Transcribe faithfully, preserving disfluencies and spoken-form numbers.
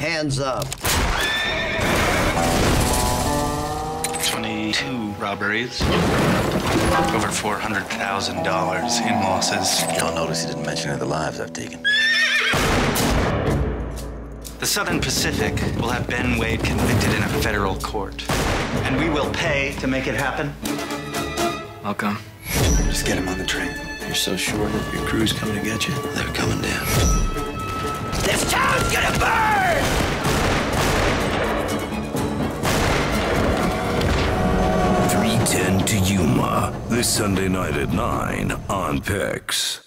Hands up. twenty-two robberies. Over four hundred thousand dollars in losses. Y'all notice he didn't mention any of the lives I've taken. The Southern Pacific will have Ben Wade convicted in a federal court. And we will pay to make it happen. I'll come. Just get him on the train. You're so sure that your crew's coming to get you? They're coming down. This town's gonna burn! three ten to Yuma, this Sunday night at nine on P I X.